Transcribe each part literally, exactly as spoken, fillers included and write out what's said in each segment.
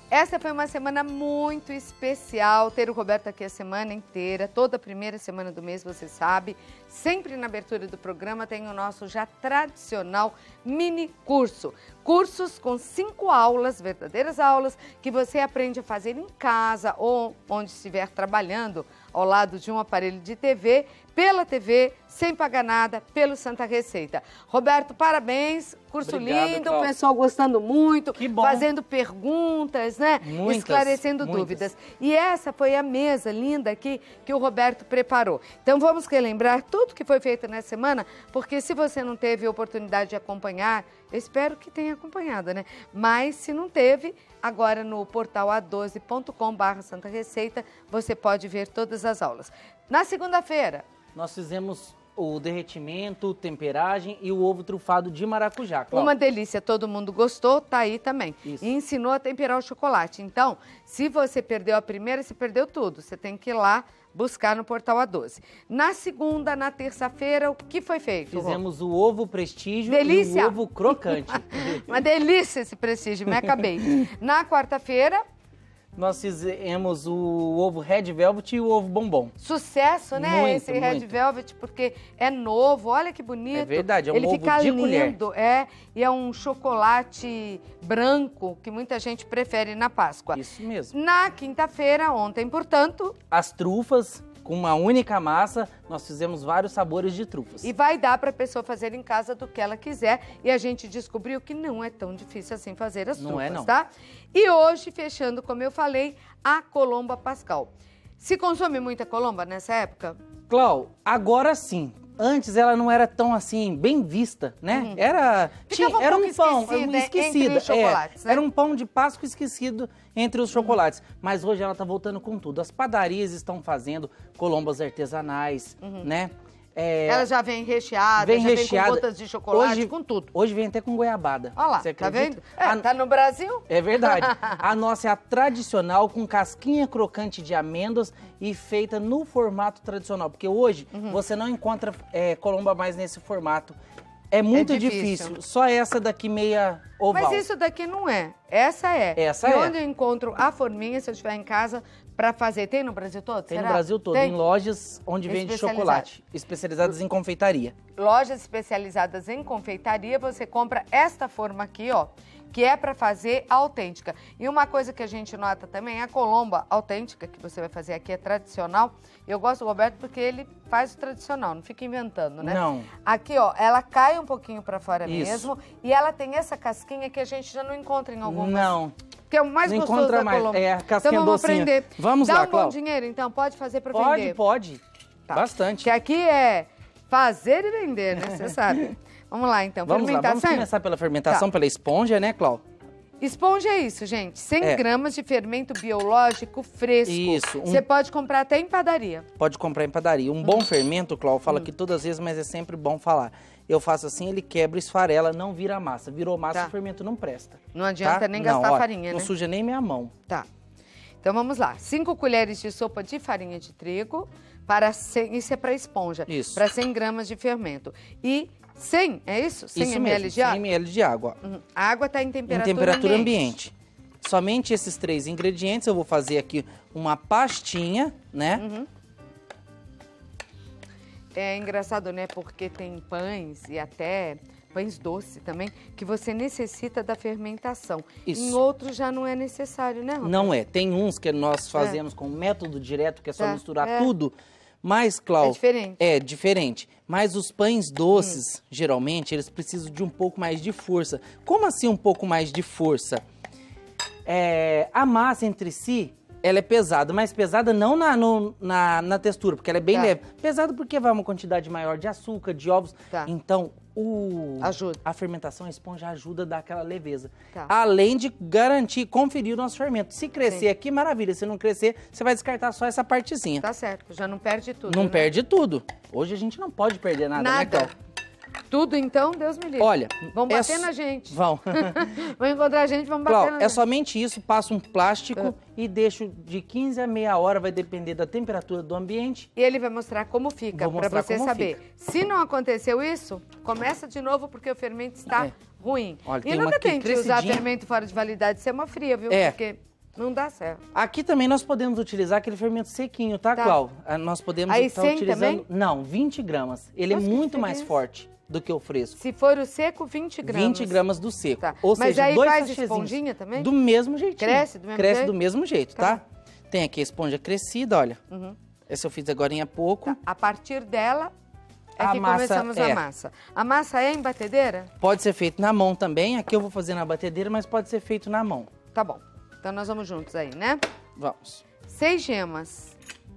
Essa foi uma semana muito especial, ter o Roberto aqui a semana inteira, toda a primeira semana do mês, você sabe. Sempre na abertura do programa tem o nosso já tradicional mini curso. Cursos com cinco aulas, verdadeiras aulas, que você aprende a fazer em casa ou onde estiver trabalhando, ao lado de um aparelho de T V, pela T V, sem pagar nada, pelo Santa Receita. Roberto, parabéns, curso Obrigado, lindo, Cláudia. o pessoal gostando muito, Que bom. fazendo perguntas, né? Muitas, Esclarecendo muitas. dúvidas. E essa foi a mesa linda aqui que o Roberto preparou. Então vamos relembrar tudo que foi feito nessa semana, porque se você não teve oportunidade de acompanhar, eu espero que tenha acompanhado, né? Mas se não teve, agora no portal a doze ponto com barra Santa Receita, você pode ver todas as aulas. Na segunda-feira, nós fizemos o derretimento, temperagem e o ovo trufado de maracujá. Cláudia. Uma delícia, todo mundo gostou, tá aí também. Isso. E ensinou a temperar o chocolate. Então, se você perdeu a primeira, você perdeu tudo. Você tem que ir lá buscar no portal a doze. Na segunda, na terça-feira, o que foi feito? Fizemos o ovo prestígio Delícia. e o ovo crocante. Uma delícia esse prestígio, me acabei. Na quarta-feira, nós fizemos o ovo Red Velvet e o ovo bombom. sucesso, né? Muito, Esse Red muito. Velvet, porque é novo, olha que bonito. É verdade, é um Ele ovo fica de lindo, é, e é um chocolate branco que muita gente prefere na Páscoa. Isso mesmo. Na quinta-feira, ontem, portanto, As trufas, com uma única massa, nós fizemos vários sabores de trufas. e vai dar para a pessoa fazer em casa do que ela quiser. E a gente descobriu que não é tão difícil assim fazer as Não trufas, é, não. tá? E hoje, fechando, como eu falei, a colomba pascal. Se consome muita colomba nessa época? Clau, agora sim. Antes ela não era tão assim, bem vista, né? Era, Ficava um tinha, era pouco um pão, esquecida, esquecida. entre os chocolates, é, né? Era um pão de Páscoa esquecido entre os chocolates. Mas hoje ela tá voltando com tudo. As padarias estão fazendo colombas artesanais, né? É, Ela já vem recheada, vem já recheada. vem com gotas de chocolate, Hoje- com tudo. Hoje vem até com goiabada. Olha lá, Você tá acredita? vendo? É, A- tá no Brasil? É verdade. A nossa é a tradicional, com casquinha crocante de amêndoas e feita no formato tradicional. Porque hoje Uhum. você não encontra é, colomba mais nesse formato. É muito É difícil. difícil. Só essa daqui meia oval. Mas isso daqui não é. Essa é. Essa e é. onde eu encontro a forminha, se eu estiver em casa, pra fazer? Tem no Brasil todo? Tem será? no Brasil todo, Tem? em lojas onde vende Especializado. chocolate, especializadas em confeitaria. Lojas especializadas em confeitaria, você compra esta forma aqui, ó, que é para fazer autêntica. E uma coisa que a gente nota também, a colomba autêntica, que você vai fazer aqui, é tradicional. Eu gosto do Roberto porque ele faz o tradicional, não fica inventando, né? Não. Aqui, ó, ela cai um pouquinho para fora Isso. mesmo e ela tem essa casquinha que a gente já não encontra em algumas. Não. Que é o mais Não gostoso encontra da mais. colomba. É, a casquinha então vamos docinha. aprender. Vamos Dá lá, um bom Clau. dinheiro, então? Pode fazer para Pode, vender? pode. Tá. Bastante. Que aqui é fazer e vender, né? Você sabe. Vamos lá, então. Vamos lá, vamos Fermentação? começar pela fermentação, Tá. pela esponja, né, Clau? Esponja é isso, gente. cem É. gramas de fermento biológico fresco. Isso, um- Você pode comprar até em padaria. Pode comprar em padaria. Um bom fermento, Clau, fala aqui todas as vezes, mas é sempre bom falar. Eu faço assim, ele quebra, esfarela, não vira massa. Virou massa, Tá. o fermento não presta. Não adianta tá? nem Não, gastar ó, farinha, Não né? suja nem minha mão. Tá. Então vamos lá. cinco colheres de sopa de farinha de trigo para cem, isso é para esponja. Isso. Para cem gramas de fermento. E cem, é isso? cem Isso mililitros mesmo, de água? cem mililitros de água. ó. Uhum. A água está em Em temperatura, temperatura ambiente. ambiente. Somente esses três ingredientes, eu vou fazer aqui uma pastinha, né? Uhum. É engraçado, né? Porque tem pães e até pães doces também, que você necessita da fermentação. Isso. Em outros já não é necessário, né, Roberto? Não é. Tem uns que nós fazemos com método direto, que é só É, misturar é. tudo. Mas, Clau... É diferente. É, diferente. Mas os pães doces, geralmente, eles precisam de um pouco mais de força. Como assim um pouco mais de força? É, a massa entre si, ela é pesada, mas pesada não na, no- na, na textura, porque ela é bem Tá. leve. Pesada porque vai uma quantidade maior de açúcar, de ovos. Tá. Então, o, Ajuda. a fermentação, a esponja ajuda a dar aquela leveza. Tá. Além de garantir, conferir o nosso fermento. Se crescer Sim. aqui, maravilha. Se não crescer, você vai descartar só essa partezinha. Tá certo, já não perde tudo, Não né? perde tudo. Hoje a gente não pode perder nada, né, Nada. Clau? Tudo, então, Deus me livre. Olha, Vão é bater s- na gente. Vão. Vão encontrar a gente, vão bater Clau, na é gente. somente isso, passo um plástico É. e deixo de quinze a meia hora, vai depender da temperatura do ambiente. E ele vai mostrar como fica, Vou para mostrar você como saber. Se não aconteceu isso, começa de novo porque o fermento está É. ruim. Olha, e tem uma nunca aqui tente usar crescidinha. fermento fora de validade, isso é uma fria, viu? É. Porque Não dá certo. Aqui também nós podemos utilizar aquele fermento sequinho, tá, Tá. Clau? Ah, Nós podemos Aí estar cem utilizando... também? Não, vinte gramas. Ele Nossa, é que muito mais diferença. forte do que o fresco. Se for o seco, vinte gramas. vinte gramas do seco. Tá. Ou Mas seja, aí dois faz sachêzinhos. esponjinha também? Do mesmo jeitinho. Cresce do mesmo Cresce jeito? do mesmo jeito, Tá tá? Tem aqui a esponja crescida, olha. Uhum. Essa eu fiz agora há pouco. Tá. A partir dela é A que massa começamos é. a massa. A massa é em batedeira? Pode ser feito na mão também. Aqui eu vou fazer na batedeira, mas pode ser feito na mão. Tá bom. Então nós vamos juntos aí, né? Vamos. Seis gemas.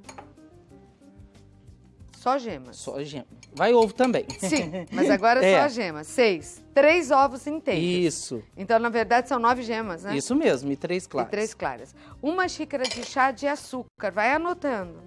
Só gemas. Só gema. Vai ovo também. Sim, mas agora É. só gemas. Seis. Três ovos inteiros. Isso. Então, na verdade, são nove gemas, né? Isso mesmo. E três E claras. três claras. Uma xícara de chá de açúcar. Vai anotando.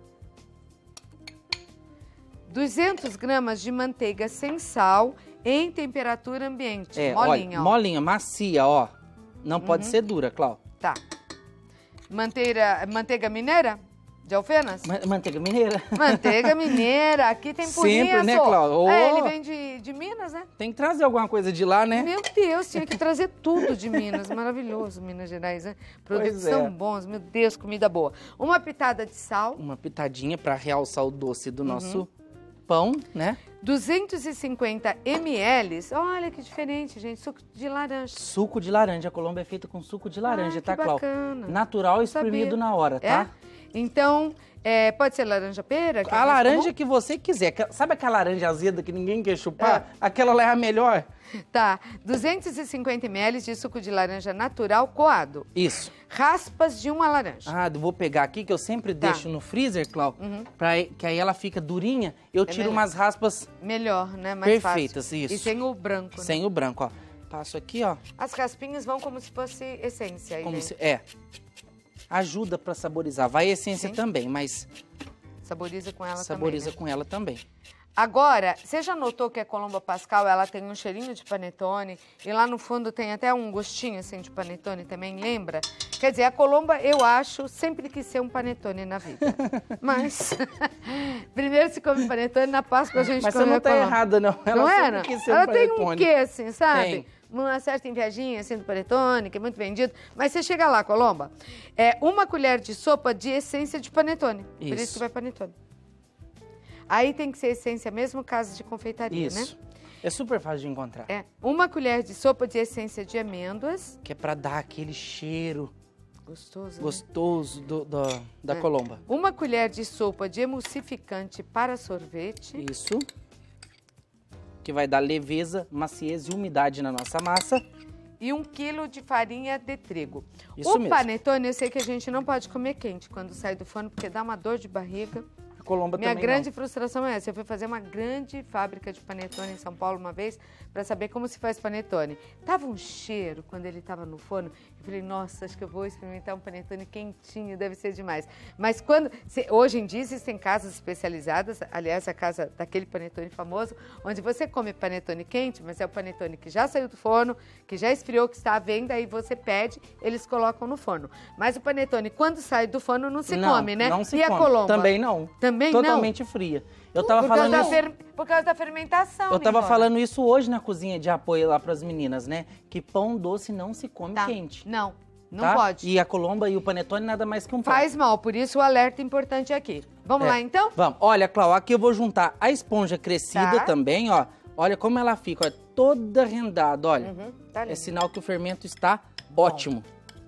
duzentas gramas de manteiga sem sal em temperatura ambiente. É, molinha, olha, ó. molinha, macia, ó. Não pode ser dura, Clau. Tá. Manteira, manteiga mineira? De Alfenas? Ma- Manteiga mineira. Manteiga mineira. Aqui tem purinha, Sempre, né, só. Cláudia? É, Ô. ele vem de, de Minas, né? Tem que trazer alguma coisa de lá, né? Meu Deus, tinha que trazer tudo de Minas. Maravilhoso, Minas Gerais, né? Produtos Pois é. tão bons, meu Deus, comida boa. Uma pitada de sal, Uma pitadinha pra realçar o doce Uhum. do nosso pão, né? duzentos e cinquenta mililitros. Olha que diferente, gente, suco de laranja. Suco de laranja. A Colômbia é feita com suco de laranja, Ah, tá, que Clau? bacana. Natural e Sabia. espremido na hora, tá? É? Então, é, pode ser laranja pera? que é A mais laranja comum? que você quiser. Aquela- Sabe aquela laranja azeda que ninguém quer chupar? É. Aquela lá é a melhor? Tá, duzentos e cinquenta mililitros de suco de laranja natural coado. Isso. Raspas de uma laranja. Ah, eu vou pegar aqui, que eu sempre Tá. deixo no freezer, Clau, pra, que aí ela fica durinha. Eu tiro melhor. umas raspas Melhor, né? Mais perfeitas, fácil. isso. E sem o branco, né? sem o branco, ó. Passo aqui, ó. As raspinhas vão como se fosse essência aí, Como gente. se, é. Ajuda pra saborizar. Vai a essência Sim. também, mas Saboriza com ela saboriza também, né? com ela também. Agora, você já notou que a Colomba Pascal, ela tem um cheirinho de panetone e lá no fundo tem até um gostinho assim de panetone também, lembra? Quer dizer, a Colomba, eu acho, sempre quis ser um panetone na vida. Mas, primeiro se come panetone, na Páscoa a gente Mas come você não a tá Colomba. errada, não. Ela Não sempre era? quis ser Ela um tem um panetone. quê, assim, sabe? Tem. Uma certa invejinha, assim, do panetone, que é muito vendido. Mas você chega lá, Colomba, é uma colher de sopa de essência de panetone. Por isso Isso. que vai panetone. Aí tem que ser essência mesmo, casa de confeitaria, Isso. né? É super fácil de encontrar. É, uma colher de sopa de essência de amêndoas. Que é pra dar aquele cheiro Gostoso, né? gostoso do, do- da É. Colomba. Uma colher de sopa de emulsificante para sorvete. Isso. Que vai dar leveza, maciez e umidade na nossa massa. E um quilo de farinha de trigo. Isso o mesmo. panetone, eu sei que a gente não pode comer quente quando sai do forno, porque dá uma dor de barriga. A Colomba Minha também grande não. frustração é essa. Eu fui fazer uma grande fábrica de panetone em São Paulo uma vez para saber como se faz panetone. Tava um cheiro quando ele estava no forno. Eu falei, nossa, acho que eu vou experimentar um panetone quentinho, deve ser demais. Mas quando... se- hoje em dia existem casas especializadas, aliás, a casa daquele panetone famoso, onde você come panetone quente, mas é o panetone que já saiu do forno, que já esfriou, que está à venda, aí você pede, eles colocam no forno. Mas o panetone, quando sai do forno, não se Não, come, né? não se e a come. Colomba? Também não. Também Totalmente fria. Eu tava por, causa falando da isso, fer- por causa da fermentação. eu tava lindona. falando isso hoje na cozinha de apoio lá pras meninas, né? Que pão doce não se come Tá. quente. Não, não tá? pode. E a Colomba e o panetone nada mais que um pão. Faz mal, por isso o alerta importante aqui. Vamos É. lá, então? Vamos. Olha, Clau, aqui eu vou juntar a esponja crescida Tá. também, ó. Olha como ela fica, ó, toda rendada, olha. Uhum, tá É lindo. sinal que o fermento está ótimo.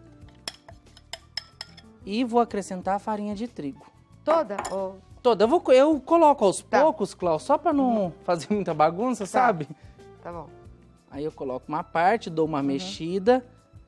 E vou acrescentar a farinha de trigo. Toda? Ô, Toda. Eu, vou, eu coloco aos Tá. poucos, Clau, só pra não fazer muita bagunça, sabe? tá bom. Aí eu coloco uma parte, dou Uhum. uma mexida.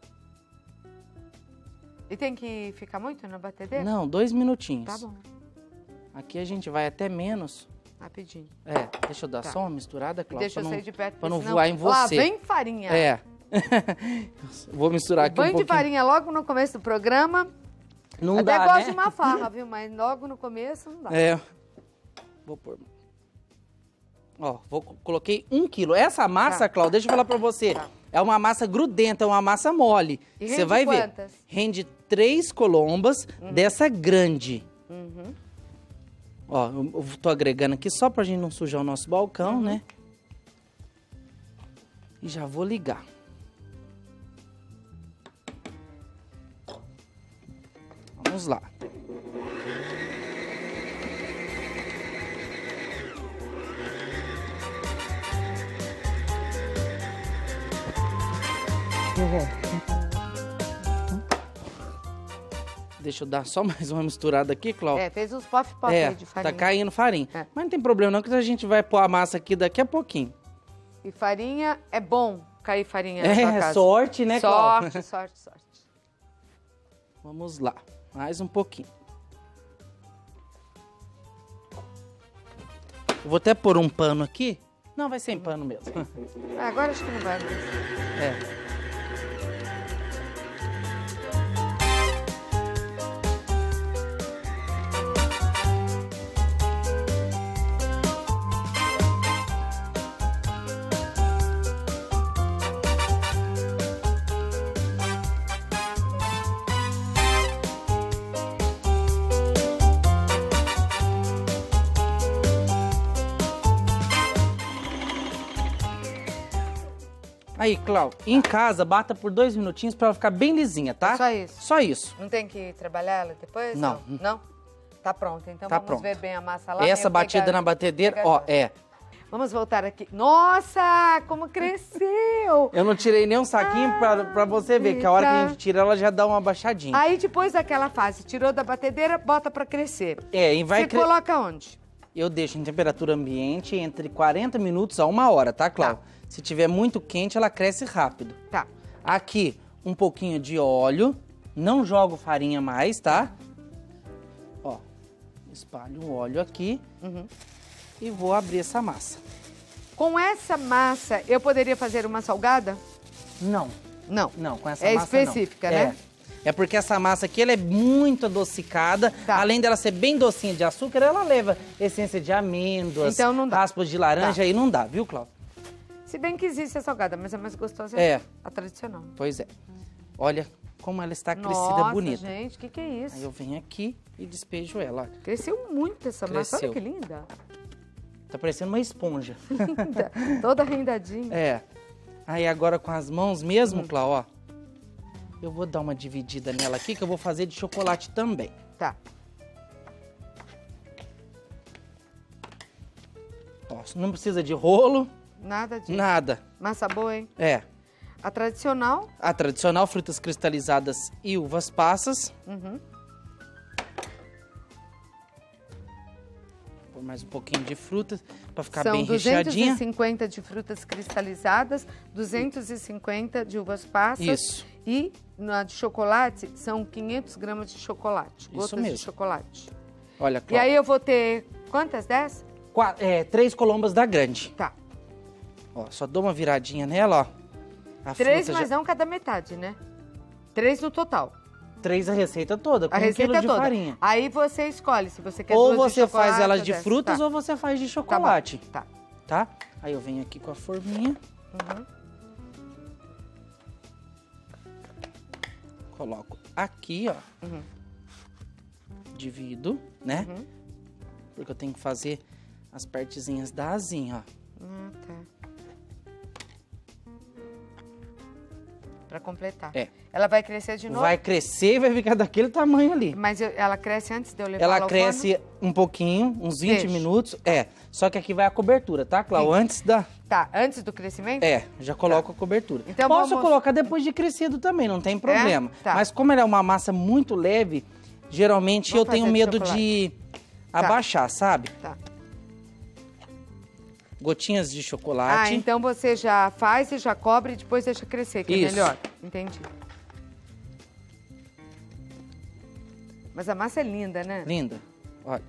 E tem que ficar muito na batedeira? Não, dois minutinhos. Tá bom, Aqui a gente vai até menos. rapidinho. É, deixa eu dar Tá. só uma misturada, E Clau. deixa pra eu não, sair de perto, pra não porque senão- voar em Lá você. vem farinha. É. Vou misturar aqui um Banho de pouquinho. farinha logo no começo do programa. Não Até dá, gosto né? de uma farra, viu? Mas logo no começo não dá. É. Vou pôr. Ó, vou, coloquei um quilo. Essa massa, Tá. Cláudia, deixa eu falar pra você. Tá. É uma massa grudenta, é uma massa mole. E Você rende vai quantas? ver. Rende três colombas dessa grande. Uhum. Ó, eu, eu tô agregando aqui só pra gente não sujar o nosso balcão, Uhum. né? E já vou ligar. Vamos lá. Deixa eu dar só mais uma misturada aqui, Cláudia. É, fez uns pop-pop é, aí de farinha. Tá caindo farinha. É. Mas não tem problema não, que a gente vai pôr a massa aqui daqui a pouquinho. E farinha, é bom cair farinha na sua É, casa. sorte, né, Cláudia? Sorte, sorte, sorte. Vamos lá, mais um pouquinho. Eu vou até pôr um pano aqui. Não, vai sem pano mesmo. Ah, agora acho que não vai mais. É. Aí, Clau, em casa, bata por dois minutinhos pra ela ficar bem lisinha, tá? Só isso? Só isso. Não tem que trabalhar ela depois? Não. Não? Não? Tá pronta. Então Tá vamos pronto. ver bem a massa lá. Essa Eu batida pegar- na batedeira, pegar ó, já. é. Vamos voltar aqui. Nossa, como cresceu! Eu não tirei nem um saquinho pra, pra você ver, que a hora que a gente tira, ela já dá uma baixadinha. Aí depois daquela fase, tirou da batedeira, bota pra crescer. É, e vai Você cre... coloca onde? Eu deixo em temperatura ambiente entre quarenta minutos a uma hora, tá, Clau? Tá. Se tiver muito quente, ela cresce rápido. Tá. Aqui, um pouquinho de óleo. Não jogo farinha mais, tá? Ó, espalho o óleo aqui Uhum. e vou abrir essa massa. Com essa massa, eu poderia fazer uma salgada? Não, Não. não, com essa É massa não. específica, É. né? É porque essa massa aqui, ela é muito adocicada. Tá. Além dela ser bem docinha de açúcar, ela leva essência de amêndoas, Então não dá. raspas de laranja, Tá. e não dá, viu, Cláudia? Se bem que existe a salgada, mas a mais gostosa É. a tradicional. Pois é. Olha como ela está crescida, Nossa, bonita. gente, o que, que é Aí isso? eu venho aqui e despejo ela. Olha. Cresceu muito essa massa. Cresceu. Olha que linda. Tá parecendo uma esponja. Linda. Toda rendadinha. É. Aí agora com as mãos mesmo, Clau, ó. Eu vou dar uma dividida nela aqui, que eu vou fazer de chocolate também. Tá. Ó, não precisa de rolo, Nada disso. nada. Massa boa, hein? É. A tradicional. A tradicional, frutas cristalizadas e uvas passas. Uhum. Vou pôr mais um pouquinho de frutas para ficar São bem duzentos recheadinha. e cinquenta de frutas cristalizadas, duzentos e cinquenta de uvas passas. Isso. E na de chocolate, são quinhentos gramas de chocolate. Isso Gotas mesmo. de chocolate. Olha, E Cláudia. aí eu vou ter quantas? dez? Qua- é, três colombas da grande. Tá. Ó, só dou uma viradinha nela, ó. A Três, fruta mas já... não cada metade, né? Três no total. Três a receita toda, com A um receita quilo de toda. farinha. Aí você escolhe se você quer Ou duas de você faz chocolate elas ou de dez. frutas Tá. ou você faz de Tá bom. chocolate, Tá. tá? Aí eu venho aqui com a forminha, Uhum. coloco aqui, ó. Uhum. Divido, né? Uhum. Porque eu tenho que fazer as partezinhas da asinha, ó. Ah, tá. Pra completar. É. Ela vai crescer de novo? Vai crescer e vai ficar daquele tamanho ali. Mas eu- ela cresce antes de eu levar Ela ao cresce um pouquinho, uns vinte Deixa. minutos. É, só que aqui vai a cobertura, tá, Clau? Sim. Antes da... forno? Tá, antes do crescimento? É, já coloco a cobertura. Então Posso vamos- colocar depois de crescido também, não tem problema. Tá. Mas como ela é uma massa muito leve, geralmente Vamos eu tenho fazer de medo chocolate. de abaixar, sabe? Tá. Gotinhas de Ah, chocolate. então você já faz e já cobre e depois deixa crescer, que Isso. é melhor. Entendi. Mas a massa é linda, né? Linda. Olha.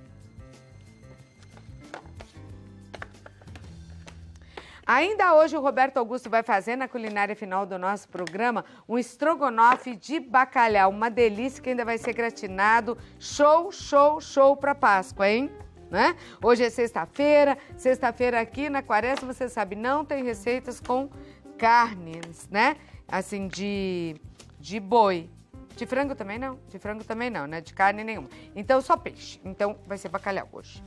Ainda hoje o Roberto Augusto vai fazer na culinária final do nosso programa um estrogonofe de bacalhau, uma delícia que ainda vai ser gratinado. Show, show, show para Páscoa, hein? Né? Hoje é sexta-feira, sexta-feira aqui na Quaresma, você sabe, não tem receitas com carnes, né? Assim, de, de boi. De frango também não, de frango também não, né? De carne nenhuma. Então, só peixe. Então, vai ser bacalhau hoje.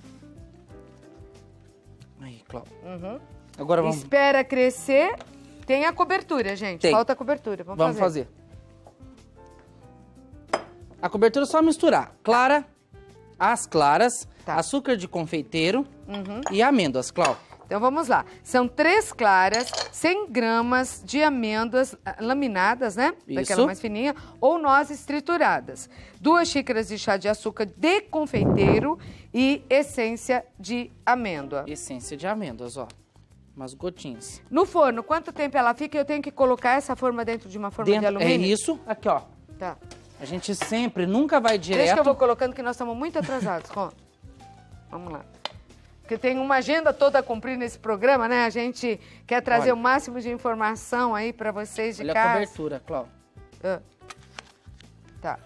Aí, Cláudia. Uhum. Agora vamos, Espera crescer. Tem a cobertura, gente. Tem. Falta a cobertura. Vamos, vamos fazer. A cobertura é só misturar. Clara, as claras, Tá. açúcar de confeiteiro Uhum. e amêndoas, Clau. Então vamos lá. São três claras, cem gramas de amêndoas ah, laminadas, né? Isso. Daquela mais fininha, ou nozes trituradas. Duas xícaras de chá de açúcar de confeiteiro e essência de amêndoa. Essência de amêndoas, ó. Umas gotinhas. No forno, quanto tempo ela fica? Eu tenho que colocar essa forma dentro de uma forma de Dentro, é alumínio? isso, aqui, ó. Tá. A gente sempre, nunca vai direto. Deixa que eu vou colocando que nós estamos muito atrasados, Ron. Vamos lá. Porque tem uma agenda toda a cumprir nesse programa, né? A gente quer trazer Olha. o máximo de informação aí para vocês de Olha casa. a cobertura, Clau. Ah. Tá.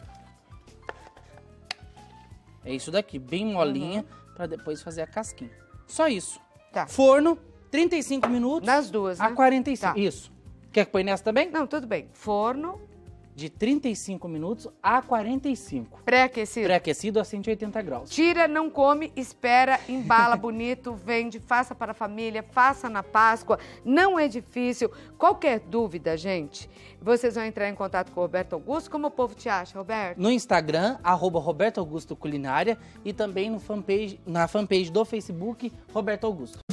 É isso daqui, bem molinha, Uhum. pra depois fazer a casquinha. Só isso. Tá. Forno, trinta e cinco minutos. Nas duas, né? A quarenta e cinco. Tá. Isso. Quer que põe nessa também? Não, tudo bem. Forno De trinta e cinco minutos a quarenta e cinco. pré-aquecido. Pré-aquecido a cento e oitenta graus. Tira, não come, espera, embala bonito, vende, faça para a família, faça na Páscoa. Não é difícil. Qualquer dúvida, gente, vocês vão entrar em contato com o Roberto Augusto. Como o povo te acha, Roberto? No Instagram, arroba Roberto Augusto Culinária e também no fanpage, na fanpage do Facebook, Roberto Augusto.